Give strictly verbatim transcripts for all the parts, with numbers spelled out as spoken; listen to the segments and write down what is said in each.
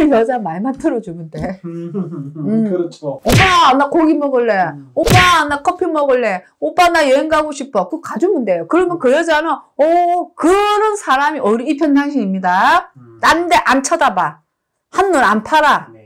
그 여자 말만 들어주면 돼. 음. 그렇죠. 오빠 나 고기 먹을래. 음. 오빠 나 커피 먹을래. 오빠 나 여행 가고 싶어. 그거 가주면 돼요. 그러면 그 여자는 오 그런 사람이 우리 이편당신입니다. 음. 딴 데 안 쳐다봐. 한눈 안 팔아. 네.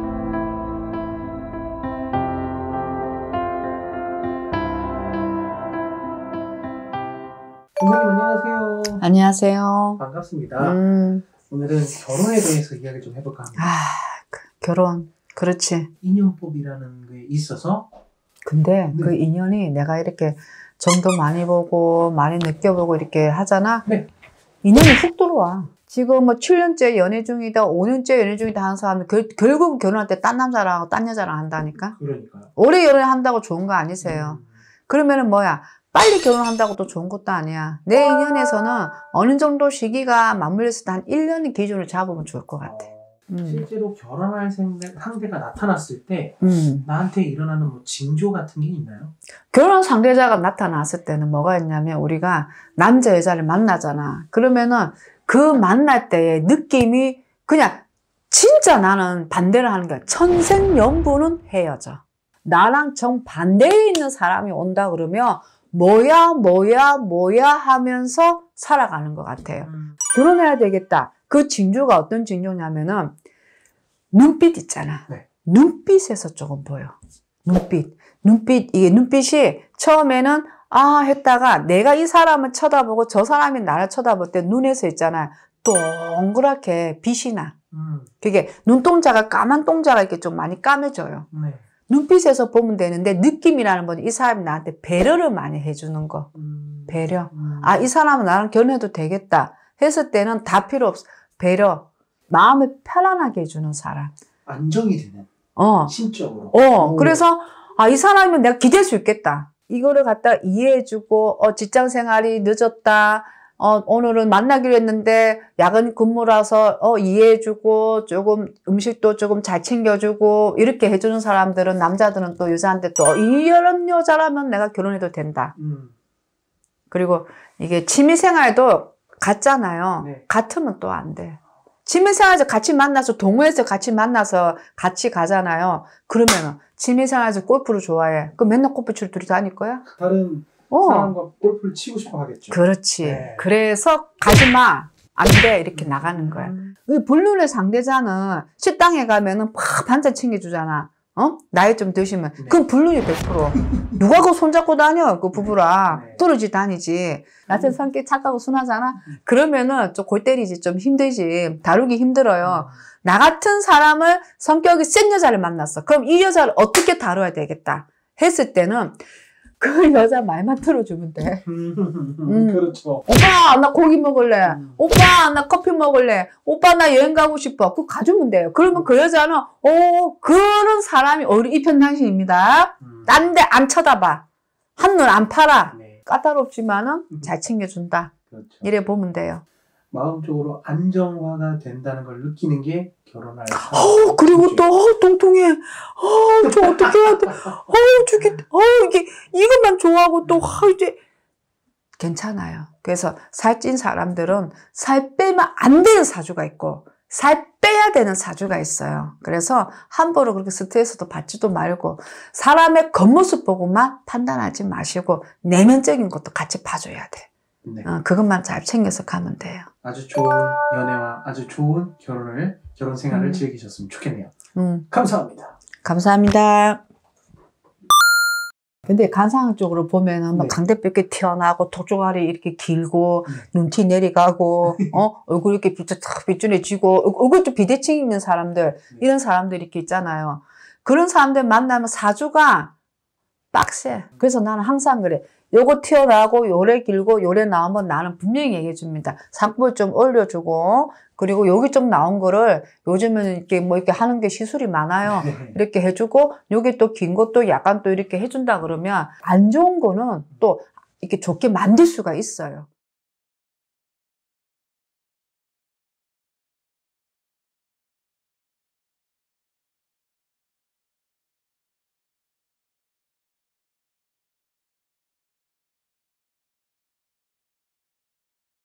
선생님 안녕하세요. 안녕하세요. 반갑습니다. 음. 오늘은 결혼에 대해서 이야기 좀 해볼까 합니다. 아 그, 결혼 그렇지. 인연법이라는 게 있어서 근데 네. 그 인연이 내가 이렇게 점도 많이 보고 많이 느껴보고 이렇게 하잖아. 네. 인연이 훅 들어와. 지금 뭐 칠 년째 연애 중이다, 오 년째 연애 중이다 하는 사람은 결, 결국 결혼할 때 딴 남자랑 하고 딴 여자랑 한다니까. 그러니까요. 오래 연애한다고 좋은 거 아니세요. 음. 그러면은 뭐야? 빨리 결혼한다고 또 좋은 것도 아니야. 내 인연에서는 어느 정도 시기가 맞물렸을 때 한 일 년 기준을 잡으면 좋을 것 같아. 어, 음. 실제로 결혼할 상대, 상대가 나타났을 때 음. 나한테 일어나는 뭐 징조 같은 게 있나요? 결혼 상대자가 나타났을 때는 뭐가 있냐면 우리가 남자 여자를 만나잖아. 그러면은 그 만날 때의 느낌이 그냥 진짜 나는 반대를 하는 거야. 천생연분은 헤어져. 나랑 정반대에 있는 사람이 온다 그러면 뭐야 뭐야 뭐야 하면서 살아가는 것 같아요. 음. 결혼해야 되겠다. 그 징조가 어떤 징조냐면은 눈빛 있잖아. 네. 눈빛에서 조금 보여. 눈빛. 눈빛, 이게 눈빛이 처음에는 아 했다가 내가 이 사람을 쳐다보고 저 사람이 나를 쳐다볼 때 눈에서 있잖아. 동그랗게 빛이 나. 음. 그게 눈동자가 까만 동자가 이렇게 좀 많이 까매져요. 네. 눈빛에서 보면 되는데 느낌이라는 건 이 사람이 나한테 배려를 많이 해주는 거. 음. 배려. 음. 아, 이 사람은 나랑 결혼해도 되겠다 했을 때는 다 필요 없어. 배려. 마음을 편안하게 해주는 사람. 안정이 되는 어. 심적으로. 어. 오. 그래서 아, 이 사람이면 내가 기댈 수 있겠다. 이거를 갖다 이해해주고 어, 직장 생활이 늦었다. 어, 오늘은 만나기로 했는데 야간 근무라서 어, 이해해주고 조금 음식도 조금 잘 챙겨주고 이렇게 해주는 사람들은 남자들은 또 여자한테 또 이런 여자라면 내가 결혼해도 된다. 음. 그리고 이게 취미생활도 같잖아요. 네. 같으면 또 안 돼. 취미생활에서 같이 만나서 동호회에서 같이 만나서 같이 가잖아요. 그러면은 취미생활에서 골프를 좋아해. 그럼 맨날 골프 치러 둘이 다닐 거야? 다른 어. 사람과 골프를 치고 싶어 하겠죠. 그렇지. 네. 그래서 가지마. 안 돼. 이렇게 나가는 거야. 음. 이 불륜의 상대자는 식당에 가면은 팍 반찬 챙겨주잖아. 어? 나이 좀 드시면. 네. 그건 불륜이 백 퍼센트. 누가 그거 손잡고 다녀? 그 부부랑. 네. 떨어지 다니지. 나한테 성격 착하고 순하잖아? 그러면은 좀 골 때리지. 좀 힘들지. 다루기 힘들어요. 나 같은 사람을 성격이 센 여자를 만났어. 그럼 이 여자를 어떻게 다뤄야 되겠다. 했을 때는 그 여자 말만 들어주면 돼. 음. 그렇죠. 오빠 나 고기 먹을래. 음. 오빠 나 커피 먹을래. 오빠 나 여행 가고 싶어. 그거 가주면 돼요. 그러면 그 여자는 오 그런 사람이 우리 이편당신입니다. 음. 딴 데 안 쳐다봐. 한눈 안 팔아. 네. 까다롭지만은 잘 챙겨준다. 그렇죠. 이래 보면 돼요. 마음적으로 안정화가 된다는 걸 느끼는 게 결혼할 어 그리고 또 어, 통통해. 어저 어떻게 해야 돼? 어 저기 어 이게 이것만 좋아하고 또 어, 이제 괜찮아요. 그래서 살찐 사람들은 살 빼면 안 되는 사주가 있고 살 빼야 되는 사주가 있어요. 그래서 함부로 그렇게 스트레스도 받지도 말고 사람의 겉모습 보고만 판단하지 마시고 내면적인 것도 같이 봐줘야 돼. 네. 어, 그것만 잘 챙겨서 가면 돼요. 아주 좋은 연애와 아주 좋은 결혼을 결혼 생활을 음. 즐기셨으면 좋겠네요. 음, 감사합니다. 감사합니다. 근데 관상적으로 보면은 막 네. 강대뼈 튀어나오고 턱조가리 이렇게 길고 네. 눈티 내려가고 어 얼굴 이렇게 비쳐 탁 비준해지고 얼굴 좀 비대칭 있는 사람들 네. 이런 사람들 이렇게 있잖아요. 그런 사람들 만나면 사주가 빡세. 그래서 나는 항상 그래. 요거 튀어나오고 요래 길고 요래 나오면 나는 분명히 얘기해 줍니다. 상품을 좀 올려주고 그리고 여기 좀 나온 거를 요즘에는 이렇게 뭐 이렇게 하는 게 시술이 많아요. 네. 이렇게 해주고 여기 또 긴 것도 약간 또 이렇게 해준다 그러면 안 좋은 거는 또 이렇게 좋게 만들 수가 있어요.